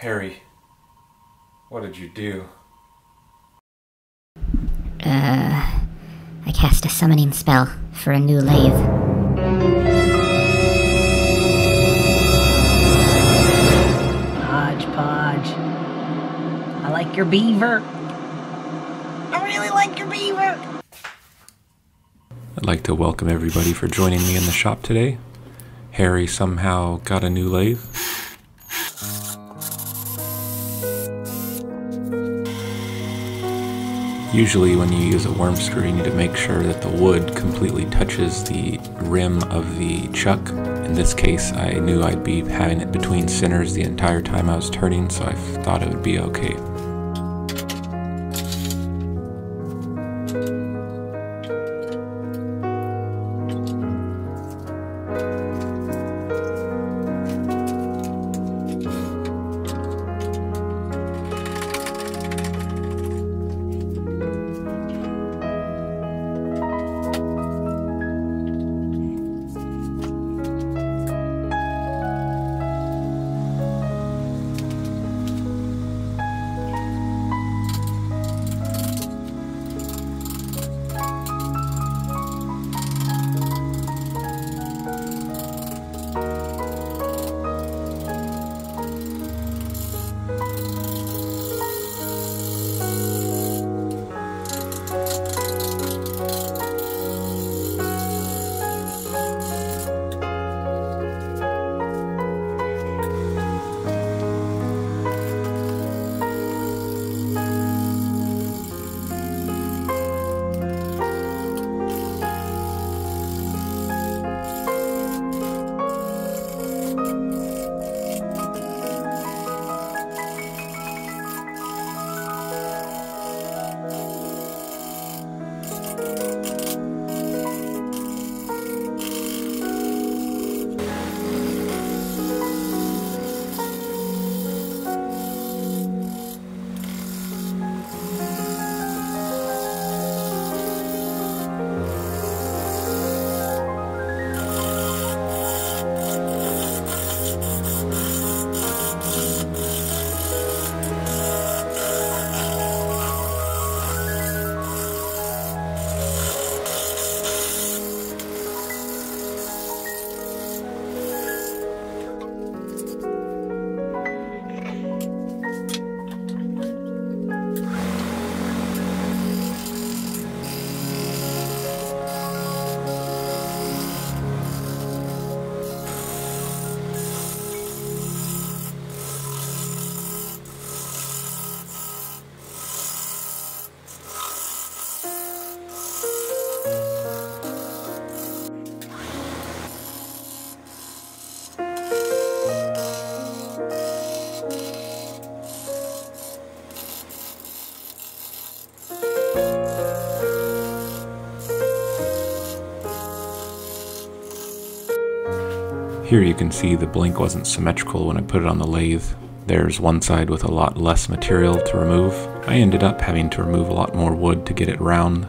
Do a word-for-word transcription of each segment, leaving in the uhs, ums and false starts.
Harry, what did you do? Uh, I cast a summoning spell for a new lathe. HodgePodge. I like your beaver. I really like your beaver. I'd like to welcome everybody for joining me in the shop today. Harry somehow got a new lathe. Usually when you use a worm screw, you need to make sure that the wood completely touches the rim of the chuck. In this case, I knew I'd be having it between centers the entire time I was turning, so I thought it would be okay. Here you can see the blink wasn't symmetrical when I put it on the lathe. There's one side with a lot less material to remove. I ended up having to remove a lot more wood to get it round.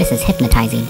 This is hypnotizing.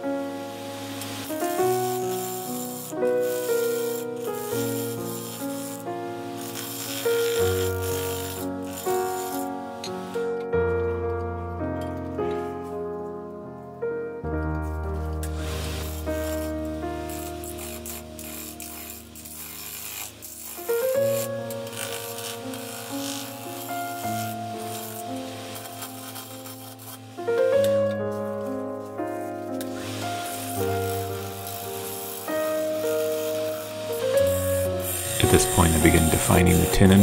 At this point, I begin defining the tenon.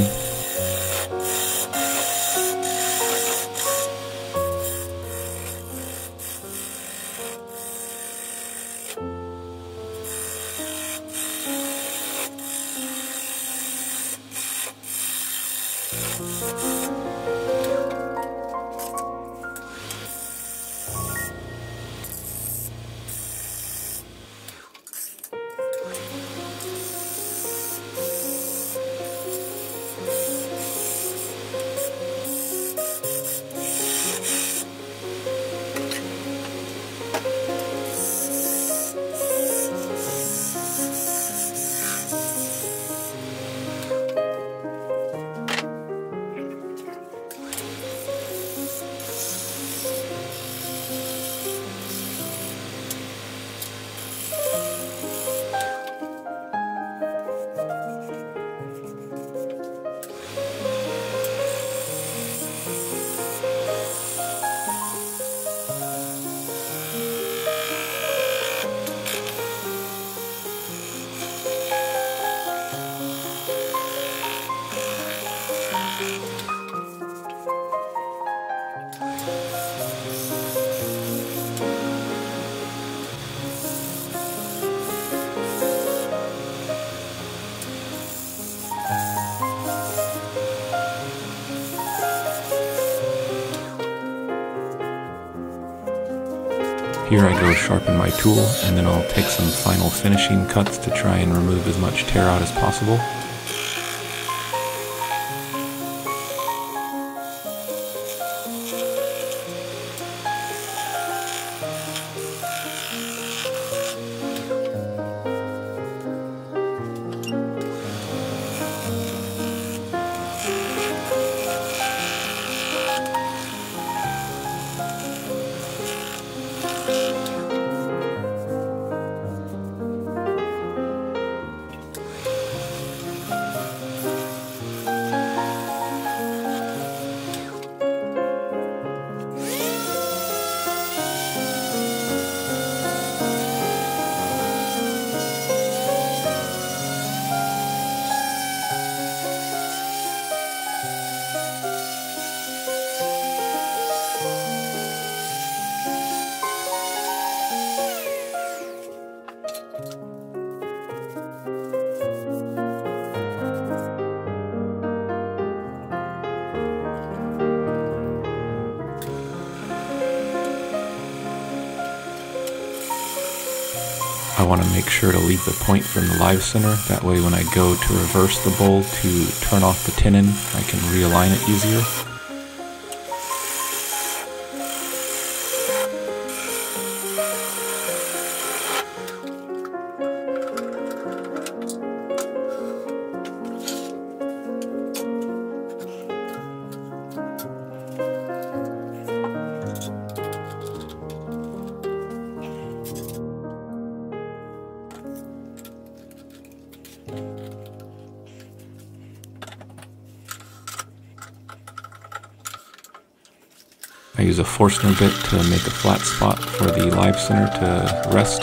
Here I go sharpen my tool, and then I'll take some final finishing cuts to try and remove as much tear out as possible. I want to make sure to leave the point from the live center, that way when I go to reverse the bowl to turn off the tenon, I can realign it easier. I use a Forstner bit to make a flat spot for the live center to rest.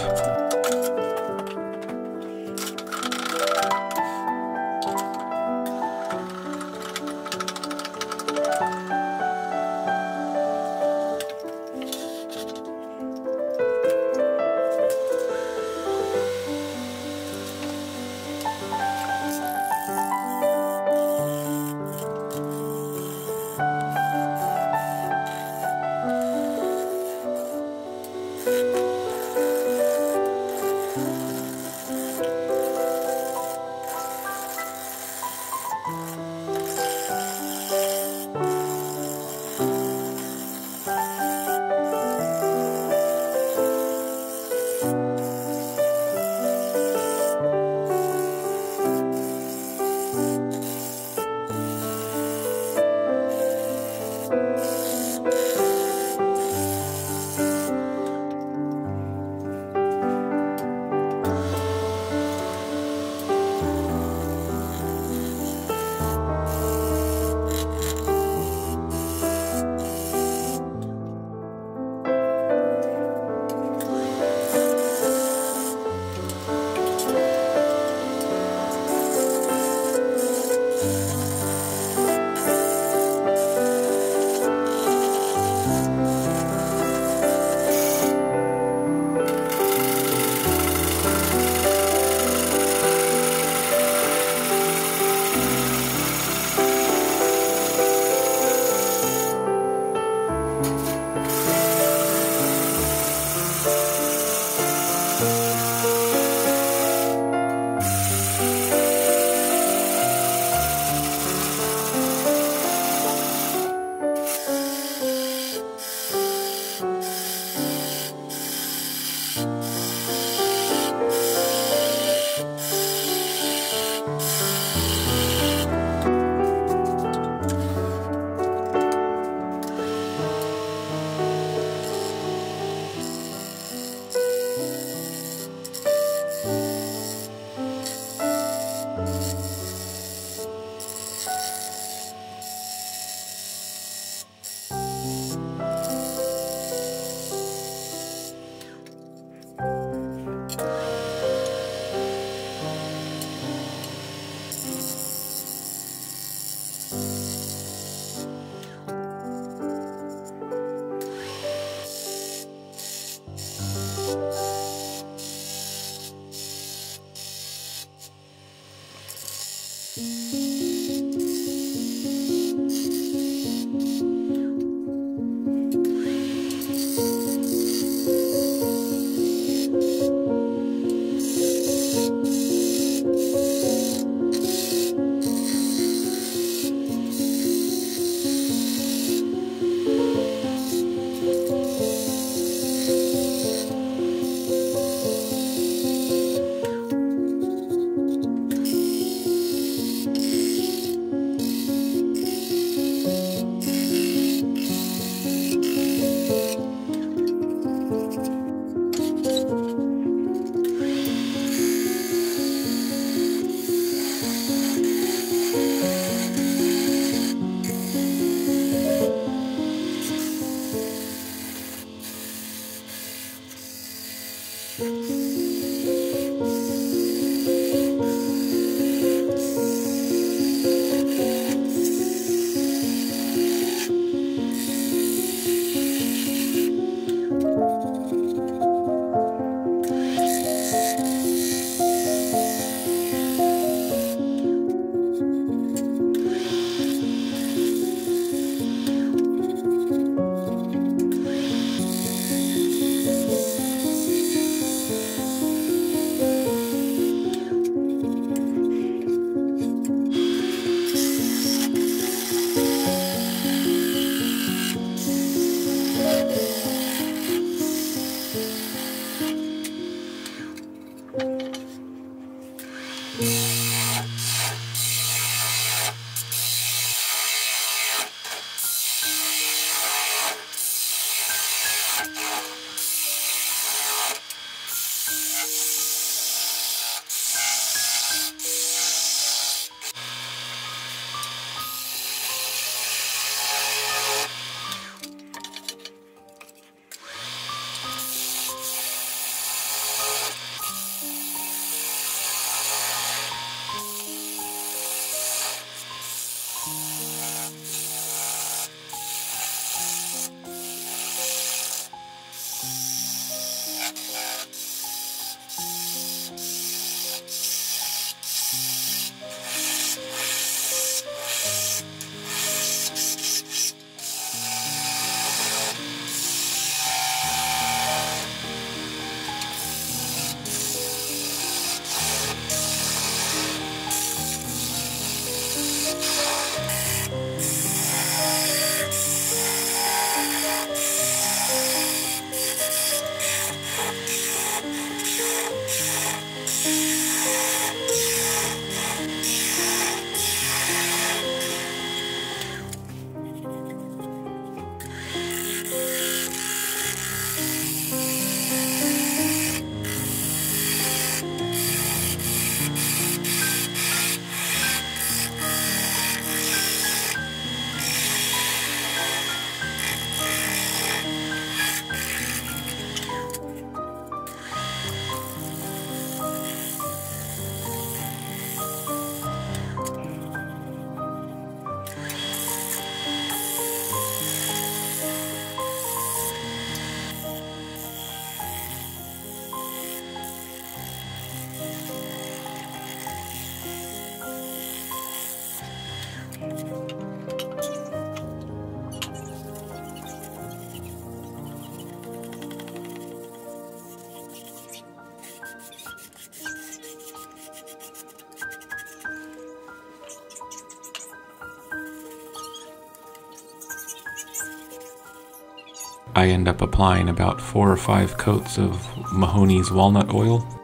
I end up applying about four or five coats of Mahoney's walnut oil.